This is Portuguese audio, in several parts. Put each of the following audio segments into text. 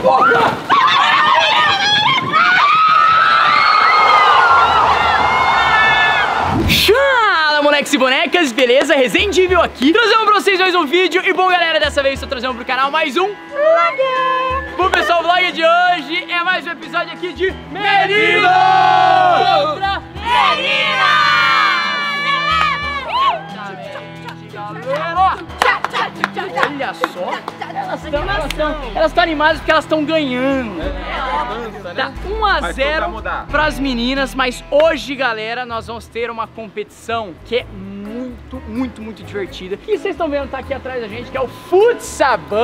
Fala, moleques e bonecas, beleza? Resendível aqui, trazendo pra vocês mais um vídeo. E bom, galera, dessa vez estou trazendo pro canal mais um vlog. Bom, pessoal, o vlog de hoje é mais um episódio aqui de Meninos contra Meninas. Olha só, elas estão animadas porque elas estão ganhando. Tá 1 a 0 para as meninas, mas hoje, galera, nós vamos ter uma competição que é muito divertida. E vocês estão vendo, tá aqui atrás da gente, que é o Futsabão.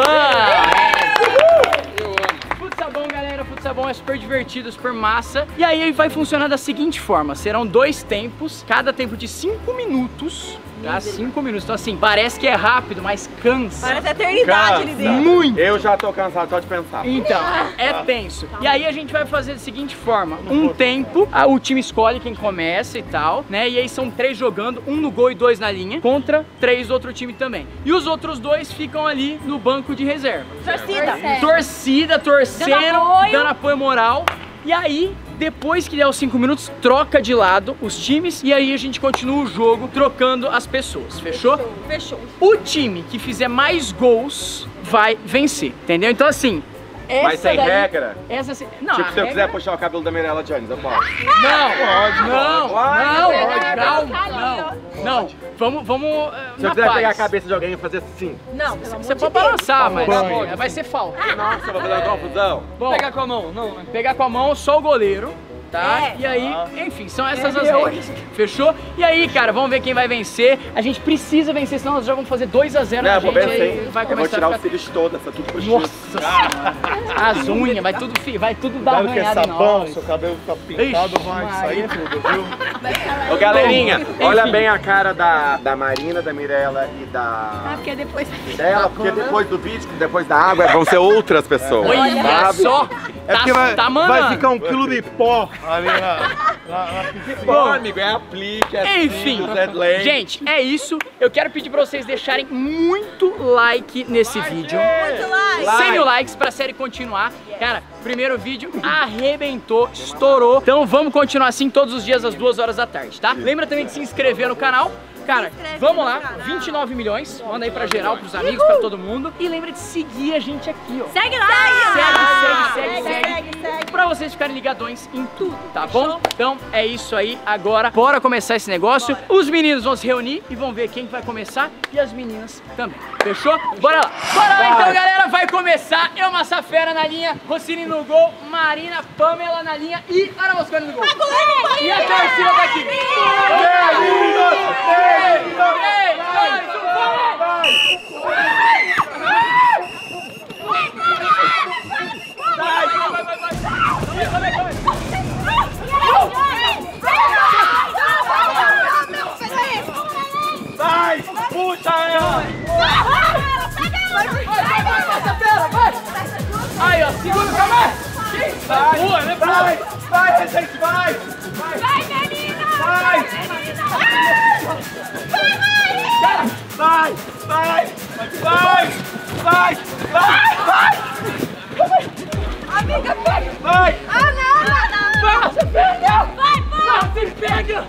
Futsabão, galera, Futsabão é super divertido, super massa. E aí vai funcionar da seguinte forma: serão 2 tempos, cada tempo de 5 minutos. Tá? 5 minutos, então assim, parece que é rápido, mas cansa. Parece a eternidade ali dentro. Muito! Eu já tô cansado só de pensar. Então, é tenso. E aí a gente vai fazer da seguinte forma: um tempo, o time escolhe quem começa e tal, né? E aí são 3 jogando, 1 no gol e 2 na linha, contra 3 do outro time também. E os outros 2 ficam ali no banco de reserva. Torcida, torcendo, dando apoio moral. E aí, depois que der os 5 minutos, troca de lado os times e aí a gente continua o jogo trocando as pessoas, fechou? Fechou. O time que fizer mais gols vai vencer, entendeu? Então assim, mas sem regra? Essa não, tipo, se eu quiser puxar o cabelo da Mirella Jones, eu posso? Não, vamos se eu quiser pegar a cabeça de alguém e fazer assim? Não, você pode balançar, mas vai ser falta. Nossa, eu vou fazer uma confusão. Bom, pegar com a mão, não. Pegar com a mão só o goleiro. Tá? E aí, enfim, são essas as regras. Fechou? E aí, cara, vamos ver quem vai vencer. A gente precisa vencer, senão nós já vamos fazer 2 a 0 na gente. Aí vai começar, eu vou tirar os cílios todos, essa tudo puxando. Nossa senhora. As unhas, vai tudo dar arranhada em nós. Seu cabelo tá pintado, vai sair tudo, viu? Ô, galerinha, olha bem a cara da Marina, da Mirella e da... Ah, porque depois... dela, porque depois do vídeo, depois da água, vão ser outras pessoas. Olha só. É porque vai ficar um quilo de pó ali Bom, amigo, é aplique, enfim, gente, é isso. Eu quero pedir pra vocês deixarem muito like nesse vídeo. Muito like. 100 mil likes pra série continuar. Cara, primeiro vídeo arrebentou, estourou. Então vamos continuar assim todos os dias às 2 horas da tarde, tá? Lembra também de se inscrever no canal. Cara, vamos lá, 29 milhões, manda aí pra geral, pros amigos, pra todo mundo. E lembra de seguir a gente aqui, ó. Segue lá! Segue. Pra vocês ficarem ligadões em tudo, tá bom? Então é isso aí, agora bora começar esse negócio. Os meninos vão se reunir e vão ver quem vai começar e as meninas também, fechou? Bora lá! Bora lá então, galera, vai começar. Eu, Massafera na linha, Rossini no gol, Marina, Pamela na linha e Ana Mosconi no gol. E a torcida tá aqui. 3, 2, 1, vai! Puxa ela! Vai! Aí, ó, segura o cabelo! Vai, gente, vai! Vai, menina! Vai! Amiga, pega! Vai! Ah, não! Vai, você pega! Vai! Você pega!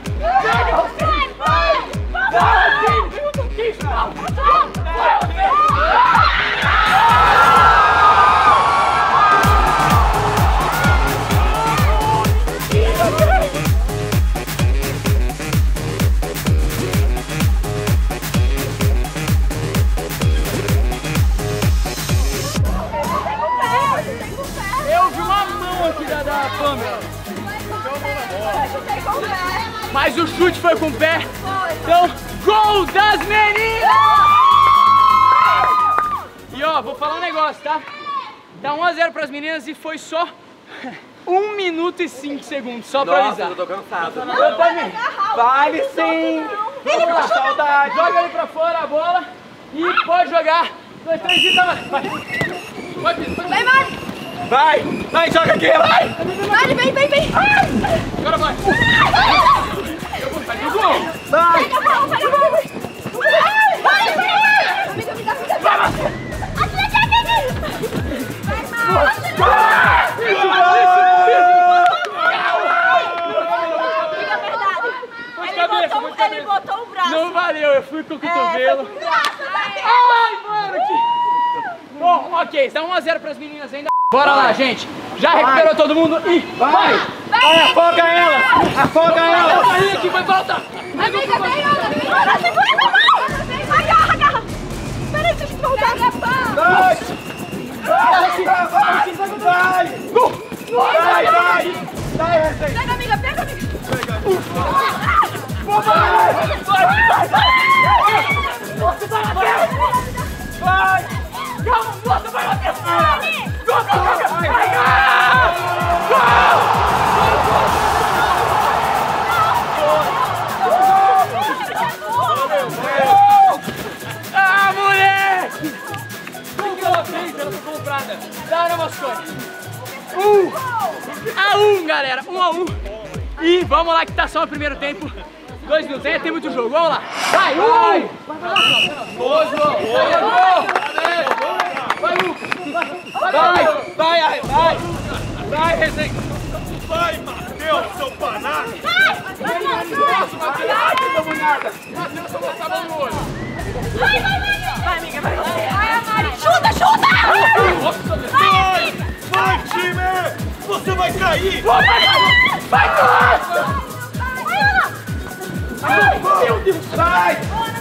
Eu vi uma mão aqui da Pamela. Mas o chute foi com o pé. Então, gol das meninas! E ó, vou falar um negócio, tá? Tá 1 a 0 pras meninas e foi só 1 minuto e 5 segundos, só pra avisar. Eu tô cansado. Eu também. Vale sim! Vamos lá, saudade. Joga ali pra fora a bola e pode jogar. 2, 3 e tá, vai. Vai, Marcos! Vai, joga aqui, vai! Vai, vem! Agora vai. Vai, com o cotovelo. Ai, mano, que... Bom, ok, está 1 a 0 para as meninas ainda. Bora lá, gente. Já recuperou todo mundo e vai! Vai, afoga ela! Afoga ela! Vai aqui, vai voltar! Amiga, vem outra, vem outra, segura essa mão! Agarra, agarra! Peraí, deixa eu voltar. Vai! Vai, Recém! Pega, amiga, pega, amiga! Vai! Calma, moça, vai bater! Ah, moleque! O que ela fez? Ela foi comprada. Da Ana Moscone. 1 a 1, galera. 1 a 1. E vamos lá que tá só o primeiro tempo. 2 minutos, ainda tem muito jogo. Vamos lá. Vai, vai! Boa, João! Vai, Lucas! Vai, Recém! Vai, Matheus, seu panaca! Vai, amiga, vai! Vai, Mari! Chuta, chuta! Vai, time! Você vai cair! Vai, Vai, Ana! meu Deus! Vai!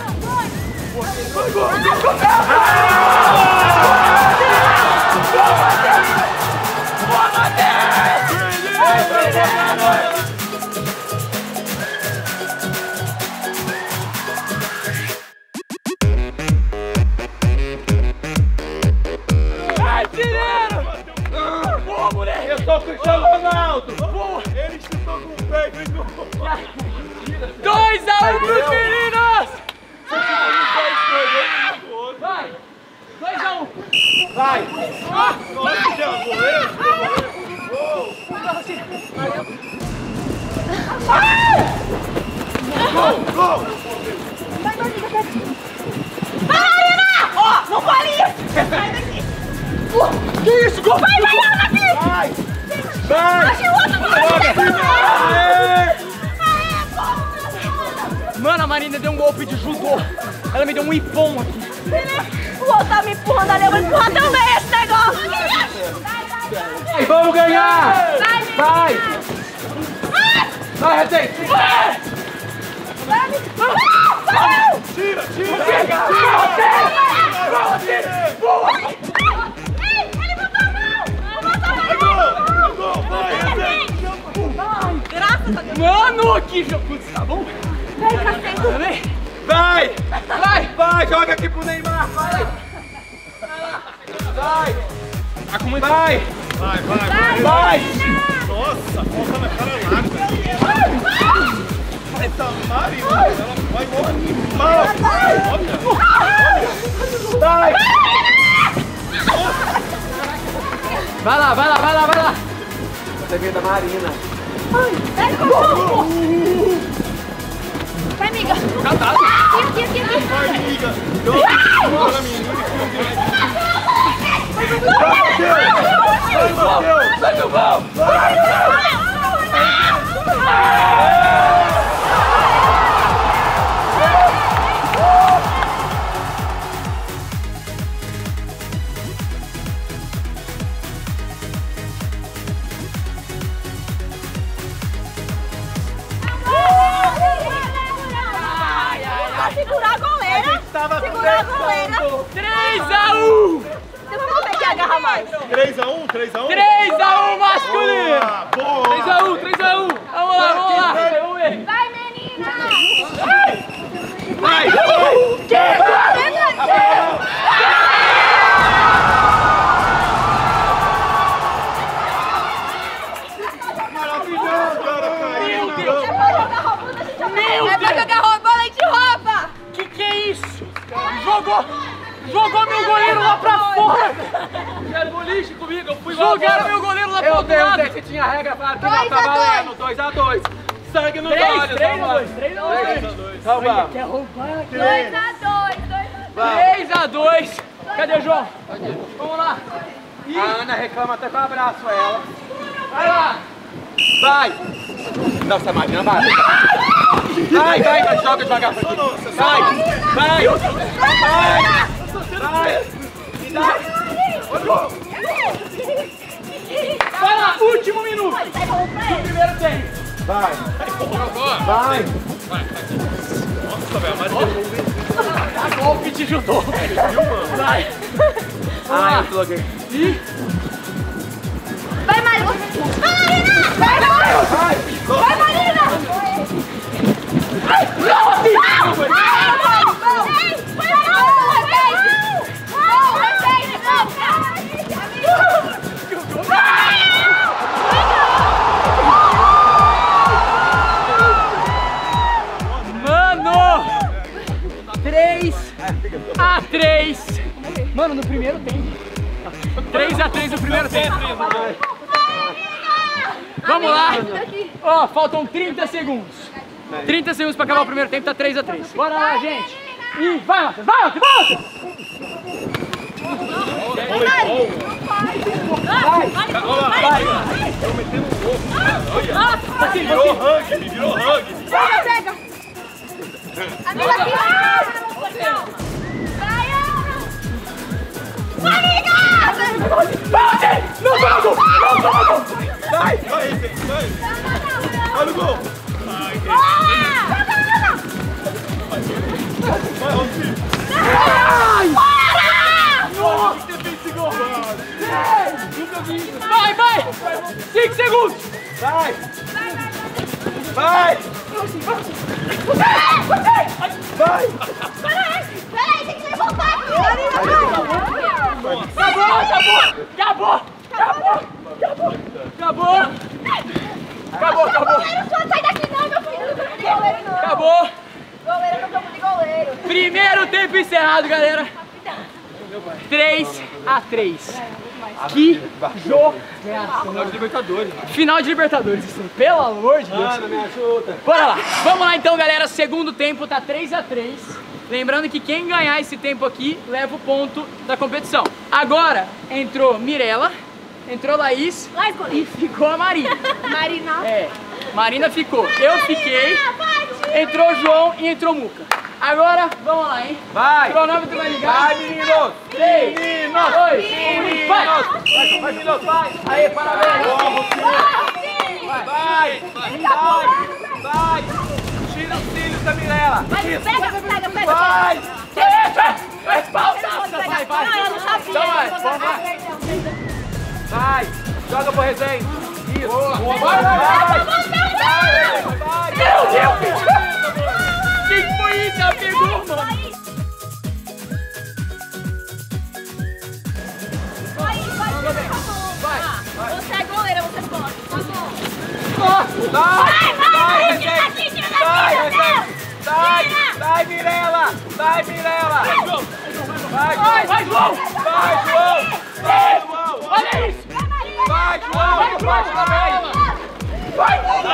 Boa, moleque! Eu sou o Cristiano Ronaldo! Boa! Ele chutou com o pé e ganhou! 2 a 1 pros meninos! Vai! 2 a 1! Vai! Nossa, que é o goleiro! Gol! Vai, Ana! Ó, não vale isso! Sai daqui! Que isso? Gol! Vai, Ana, aqui! Vai! Vai! Achei o outro! Mano, a Marina deu um golpe de judô. Ela me deu um ipom aqui. O outro tá me empurrando ali, eu vou empurrar também esse negócio! E vamos ganhar! Vai! Vai, Recém! Tira! Ele botou a mão! Gol! Vai, Recém! Graças a Deus! Mano, que jogo. Tá bom? Vem, cacete! Vem. Vai! Vai! Vai! Joga aqui pro Neymar! Vai! Vai! Vai! Vai! Nossa, falta na cara larga! Essa Marina, ela vai igual animal! Vai! Vai lá! Você veio da Marina. Vai, amiga! Catado! Aqui! Vai, amiga! Bora, menina! Vai pro gol! Segurar a goleira! Segurar a goleira! 3 a 1! Vamos ver quem agarra mais! 3x1? 3x1? 3 a 1 masculino! Boa! 3 a 1! Vamos lá! Vamos ver! Vai, menina! Vai! Maravilhoso, cara! Caiu! É pra jogar roubando, a gente rouba! Que é isso? Jogou meu goleiro lá pra fora! Quero boliche comigo, eu fui lá. Jogaram meu goleiro lá pro outro lado! Eu que tinha regra pra aqui, 2 a 2. tá valendo, 2x2. Sangue nos 3 olhos, 3 a vamos lá. 2, 3 a 2. Então vamos. Quer roubar aqui? 2x2. 3 a 2. Cadê o João? Vamos lá. A Ana reclama até com abraço ela. Vai lá. Vai! Nossa, Marina, vai! Vai, joga devagar pra aqui. Vai. Vai lá, último minuto do primeiro tempo. Vai. Nossa, velho, mas A golpe de judô. Vai. Ai, eu bloguei. Vai, Marina! Vai, Marina! Mano! 3-3. Mano, no primeiro tempo. 3-3 no primeiro tempo. Vamos lá. Ó, faltam 30 segundos. 30 segundos pra acabar o primeiro tempo, tá 3-3. Bora lá, gente. E vai, Matheus. Vai, Matheus. virou rugby. Pega! Amiga, aqui! Vai! Olha o gol! Vai, Rodrigo! Nossa, você fez esse gol! Nunca vi isso! Vai! 5 segundos! Vai! Peraí, tem que levantar aqui! Acabou! Goleiro, só sai daqui não, meu filho! Goleiro não! Acabou! Goleiro não, campo de goleiro! Primeiro tempo encerrado, galera! 3-3. Que jogo! Final de Libertadores. Final de Libertadores, isso, pelo amor de Deus! Mano, me ajuda. Bora lá! Vamos lá então, galera. Segundo tempo tá 3-3. Lembrando que quem ganhar esse tempo aqui leva o ponto da competição. Agora entrou Mirella, entrou Laís e ficou a Marina. Marina! É, Marina ficou. Eu fiquei, entrou João e entrou Muca. Agora, vamos lá, hein? Vai! Cronômetro vai ligar. Vai, meninos! 3, 2, 1, vai! Vai, meninos, vai! Aí, parabéns! Vai! Tira os cílios da Mirella! Pega! Vai! Vai, falta! Vai! Não, eu não sabia! Então vai, Vai! Joga pro Resende! Isso! Vai! Meu Deus! Que foi isso? Ela pegou, mano! Vai! Você é goleira, você pode! Vai, Tira daqui, tira daqui! Vai, Mirella! Vai, Mirella! Vai, João! Olha isso! Vai, João! Vai!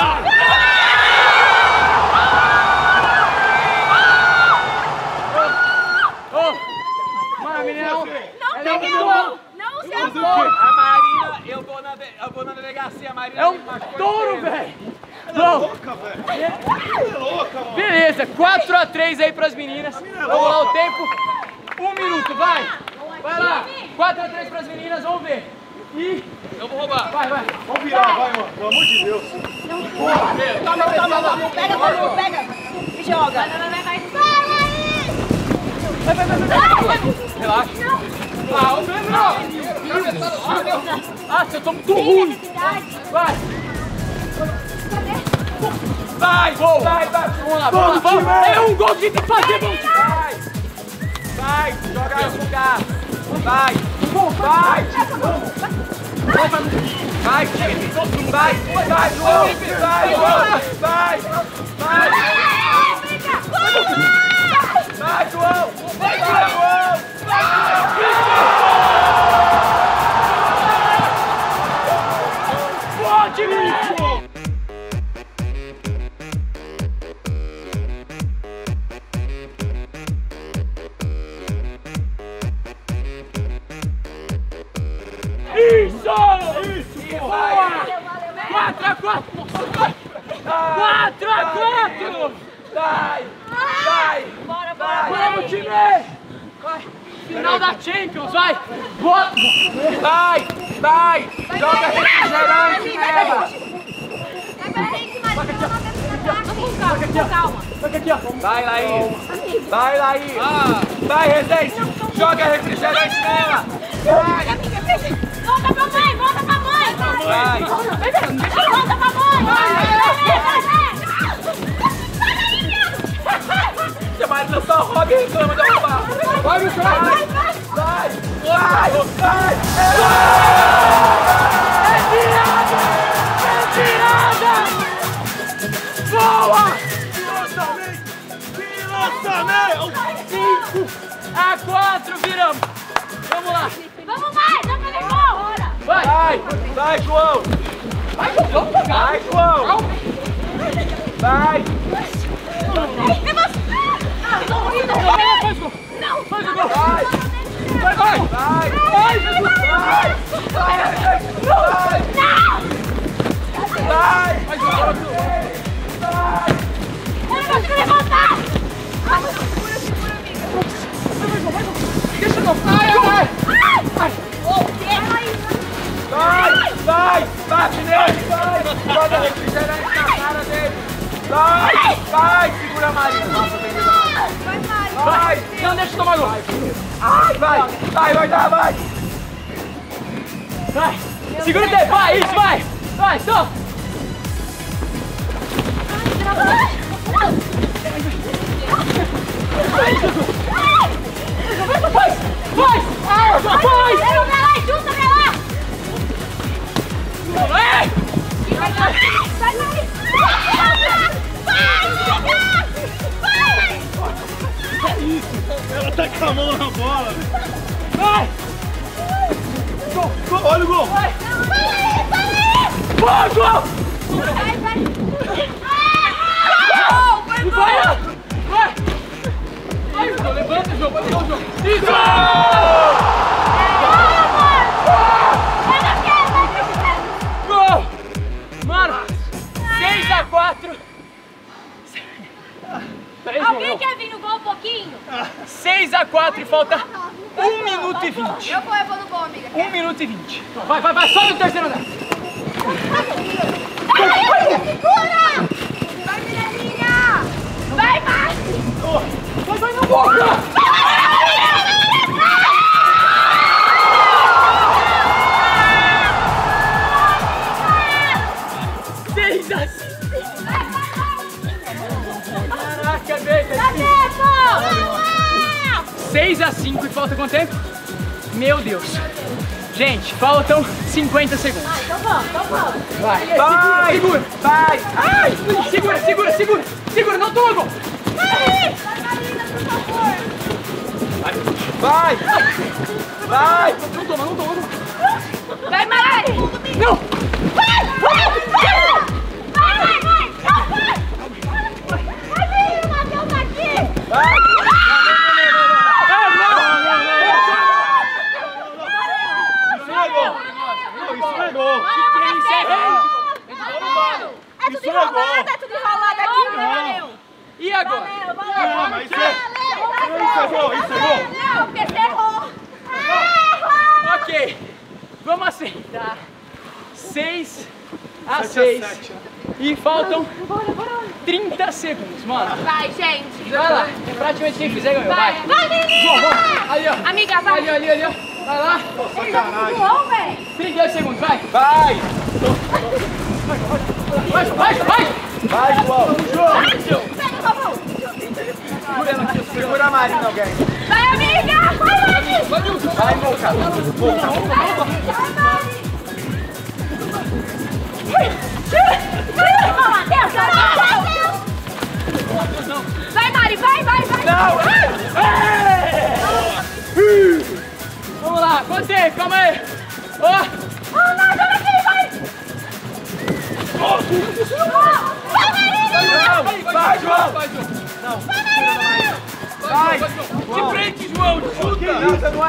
Mano, a menina não... Não peguei a mão! Não usei a mão! A Marina, eu vou na delegacia, a Marina. É um touro, velho! Bom, beleza, 4-3 aí pras meninas. Vamos lá o tempo. 1 minuto, vai! Vai lá! 4-3 pras meninas, vamos ver. E... Eu vou roubar. Vai! Vamos virar, vai, mano. Pelo amor de Deus. Pega! E joga! Vai! Relaxa. Nossa, eu tô muito ruim. Vai. Gol. Vai. Vamos lá. É um gol que tem que fazer, vamos. Vai, joga no lugar. Vai. João! Pode, menino! Isso! Boa! 4-4! 4-4! Vai! Vai! Bora, Vamos, time! Vai! Final da Champions, vai! Bota! Vai! Vai! Joga refrigerante nela! Calma. Vai, Laís! Vai, Laís! Vai, Rezende! Joga refrigerante nela! Vai! Volta pra mãe, volta pra mãe! Vai! Volta pra mãe! Você vai lançar o Robin e reclama de roubar! Vai, meu cara! Vai! Vai! Vai! É tirada! É tirada! Boa! Lançamento! 5-4, viramos! Vamos lá! Vamos mais, dá pra levar! Bora! Vai! Vai! Vai, João! Vai, vamos pegar! Vai, João! Vai! Não! Faz o gol! Vai! Vai! Vai! Vai, Jesus! Vai! Vai! Vai! Vai, Jesus! Eu não consigo levantar! Deixa não! Vai! Vai! Vai! Vai! Bate nele! Vai! Joga refrigerante na cara dele! Vai! Vai! Segura a Marina! Nossa, tem que dar. Vai! Não deixa eu tomar gol! Ai, vai! Vai dar, vai! Vai! Segura o tempo! Vai! Isso, vai! Vai, solta! Vai! Vai! Vai! Junta pra lá! Vai! Vai! Ela tá com a mão na bola, velho. Vai! Gol, olha o gol! Vai! Vai, gol! Vai! Vai! Vai! Vai, João, levanta, João, vai pegar o jogo. Isso! Gol! Mano, 6-4. Alguém quer vir no gol um pouquinho? 6-4 e falta 1 minuto e 20. Eu vou no gol, amiga. 1 minuto e 20. Vai, sobe o terceiro andar. Segura! Vai, Mirelinha! Vai, Márcio! Vai no gol, cara! 6-5. Caraca, velho. Tá tempo! 6-5 e falta quanto tempo? Meu Deus. Gente, faltam 50 segundos. Então vamos. Vai. Vai! Segura. Vai! Ai, segura, não toma gol. Vai, Marina, por favor. Vai! Vai! Não toma. Vai, Mari! Não. Vai, menino, Matheus tá aqui! Vai! Isso não é gol! É tudo enrolado aqui, valeu! E agora? Não, mas isso é gol! Não, porque você errou! Ok, vamos aceitar. 6-6 e faltam 30 segundos, mano. Vai, gente! Vai lá, praticamente quem fizer ganhou, vai. Vai, menina! Vamos. Ali, ó. Amiga, vai! Ali, ó. Vai lá. Ele já ficou bom, velho! 32 segundos, vai. Vai! Vai. Vai, João! Pega, vovô! Segura a Marina, alguém! Vai, amiga! Vai, Mari! Vai, Moca! Vai, Mari, vai! Não! Vamos lá, quanto tempo? Calma aí. Ó. Não, joga aqui, vai! Vai, Marina! Vai, João! Vai. De frente, João, chuta. Não, você não é...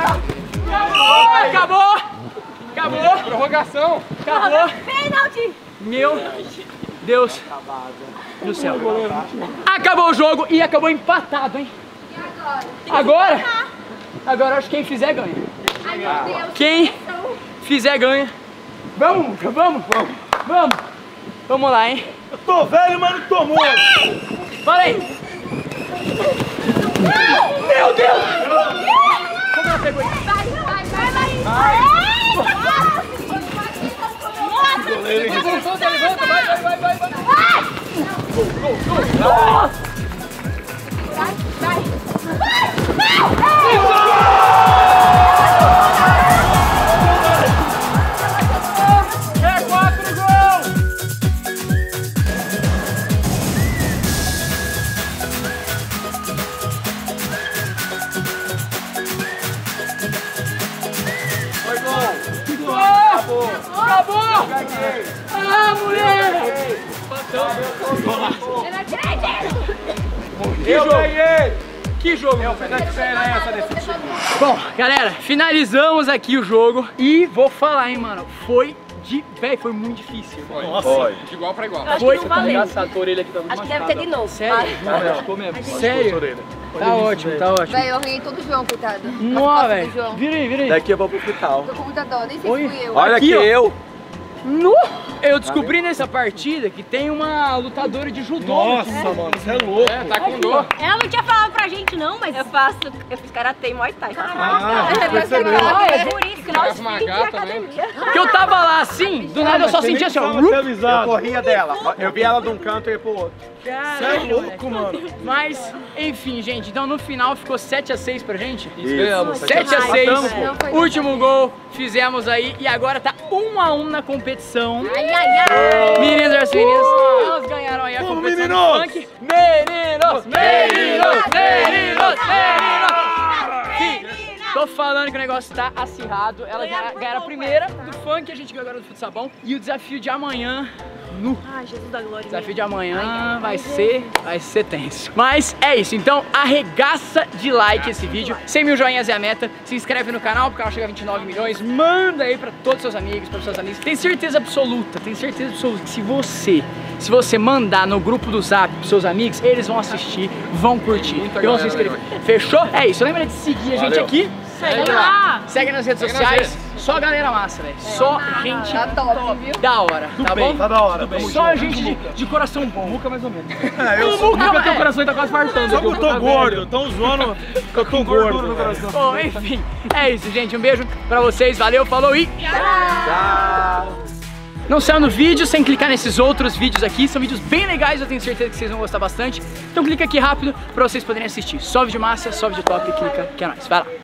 Acabou. Prorrogação. Acabou. Pênalti! Meu Deus do céu. Acabou o jogo e acabou empatado, hein? E agora? Agora acho que quem fizer ganha. Ai, meu Deus. Quem fizer ganha. Vamos, vamos, vamos, vamos. Vamos lá, hein? Eu tô velho, mas não tô morto. Falei! Meu Deus! Como ela pegou isso? Vai. Levanta, vai. É 4 gols! Foi gol. Acabou! Ganhei. Ah, mulher! Eu não acredito. Eu ganhei. Que jogo! Eu fiz a diferença nesse time. Bom, galera, finalizamos aqui o jogo e vou falar, hein, mano, foi muito difícil. Foi. De igual pra igual. Eu acho Foi. que não valeu. Engraçado, tua orelha aqui tá muito Acho que deve ter de novo. Sério? Ficou mesmo. Sério? Tá ótimo, tá ótimo. Véi, eu arranhei todo o João, coitado. Nossa, velho. João. Vira aí. Daqui eu vou pro hospital. Tô com muita dó, nem sei Oi. se fui eu. Olha Aqui, que ó. eu. No! Eu descobri nessa partida que tem uma lutadora de judô. Nossa, mano, você é louco. É, tá com dor. Ela não tinha falado pra gente não, mas Eu fiz karatê e muay thai. percebeu. é por isso que nós Uma gata mesmo. Que eu tava lá assim, do nada eu só senti assim, ó. Eu corria dela. Eu vi ela de um canto e ia pro outro. Você é louco, mano. Mas, enfim, gente, então no final ficou 7-6 pra gente. Isso. 7-6, Não foi último gol, fizemos aí e agora tá 1-1 na competição. ai. Meninas versus meninas, elas ganharam aí a competição do funk. Meninos! Sim, tô falando que o negócio tá acirrado. Elas já ganharam a primeira do funk, a gente ganhou agora do futsal bom. E o desafio de amanhã... Ai, Jesus da glória. O desafio de amanhã vai ser tenso. Mas é isso, então arregaça de like esse vídeo. 100 mil joinhas é a meta. Se inscreve no canal porque ela chega a 29 milhões. Manda aí pra todos os seus amigos, para seus amigos. Tem certeza absoluta que se você mandar no grupo do Zap pros seus amigos, eles vão assistir, vão curtir e vão se inscrever. Fechou? É isso, lembra de seguir a gente aqui. Segue lá. Segue nas redes sociais. Só galera massa, velho. Só gente Tá top, viu? da hora, tá bom? Tá da hora. Só gente de coração bom. Muca mais ou menos. Eu sou. Nunca Teu coração tá quase fartando. Só que eu tô gordo. Tão zoando. Eu tô gordo no coração. Bom, enfim, é isso, gente. Um beijo pra vocês, valeu, falou e Tchau. não saiam no vídeo sem clicar nesses outros vídeos aqui. São vídeos bem legais, eu tenho certeza que vocês vão gostar bastante. Então clica aqui rápido pra vocês poderem assistir. Só vídeo massa, só vídeo top, clica que é nóis. Vai lá.